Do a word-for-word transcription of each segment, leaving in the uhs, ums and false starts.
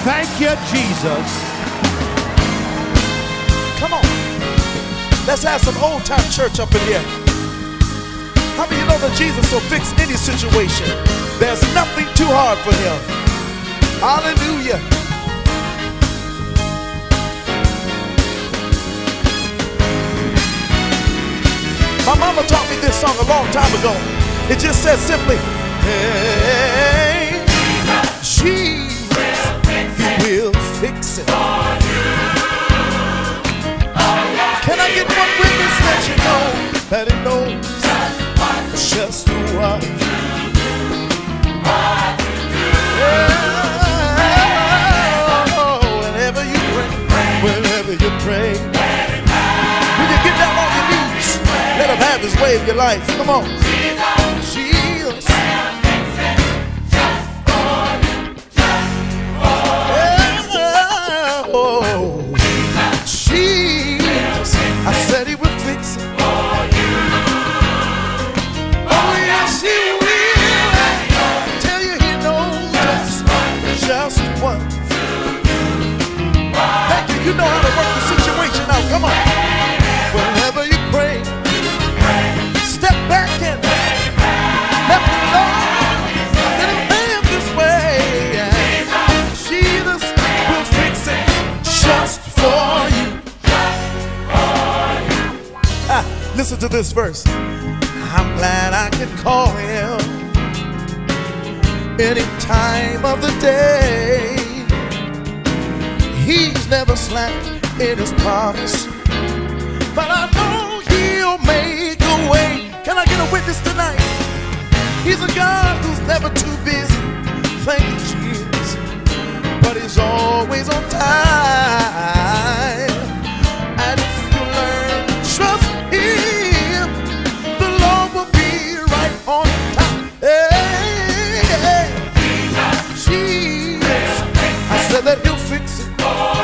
Thank you, Jesus. Come on. Let's have some old time church up in here. How many of you know that Jesus will fix any situation? There's nothing too hard for him. Hallelujah. My mama taught me this song a long time ago. It just says simply, hey, Jesus, he will fix it. Can I get one witness that you know that he knows just what? Oh, whenever you pray, whenever you pray, when you get down on your knees, let him have his way in your life. Come on. Jesus. Oh, Jesus. I said he would fix it. Oh, yes, he will. I tell you, he knows just, just what. Thank you. You know how to work the situation out. Come on. Whenever you pray, step back and let me know that it lives this way. Jesus will fix it just for you. Ah, listen to this verse. I'm glad I can call him any time of the day. He's never slack in his promise, but I know he'll make a way. Can I get a witness tonight? He's a God who's never too busy. Thank you, Jesus. But he's always on time. And if you learn to trust him, the Lord will be right on time. Hey, hey. Jesus, I said that he'll fix it.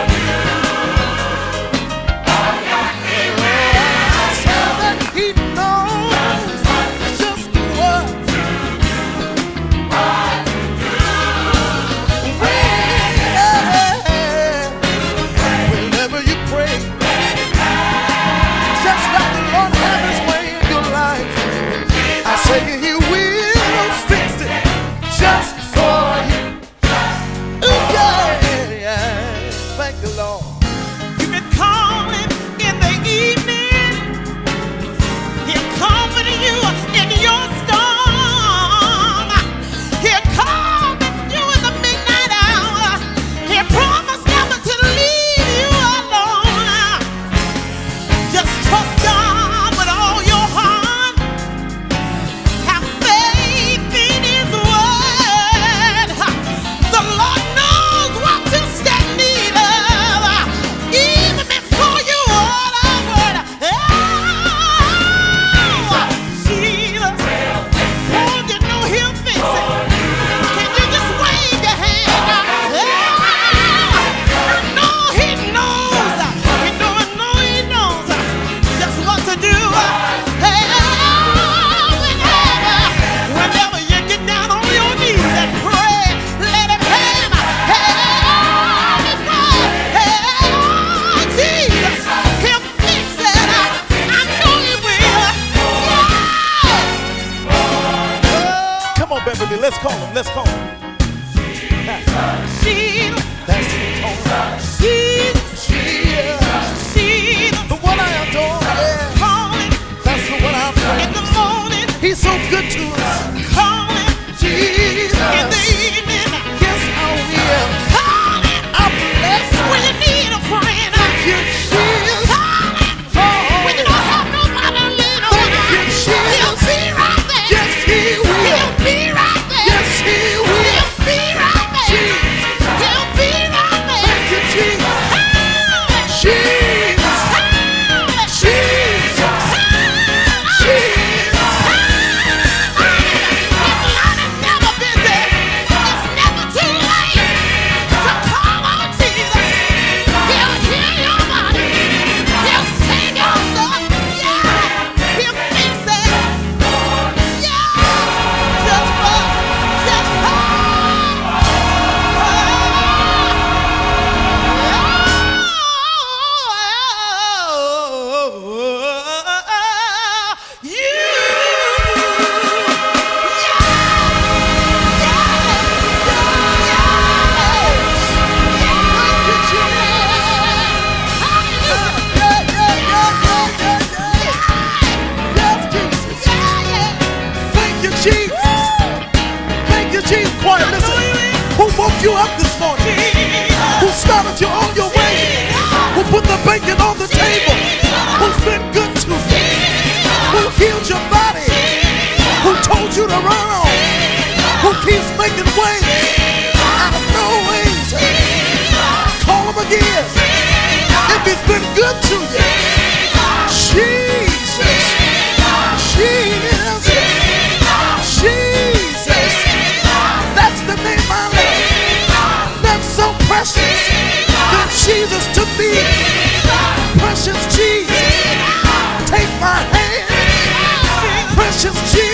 Let's call him, let's call him. Jesus, Jesus, that's it. Jesus, Jesus, Jesus, the one I adore. Yeah. Call him, that's the one I pray. In the morning, he's so good to us. Call him, Jesus. In the evening, yes I will. Call him, I'm blessed when you need a friend. Thank you, Jesus. Call him, oh, when you don't have nobody to lean on. Thank you, Jesus. He'll be right there. Yes, he will. He'll be right there. Yes, he will. He'll be right there. Jesus. He'll be right there. Thank you, Jesus. Jesus. Jesus. Jesus. Jesus. started you on your way, who put the bacon on the table, who's been good to you, who healed your body, who told you to run on, who keeps making ways out of no ways. Call him again if he's been good to you. Jesus, Jesus, Jesus. That's the name I love. That's so precious. That Jesus to me. Precious Jesus. Take my hand. Precious Jesus.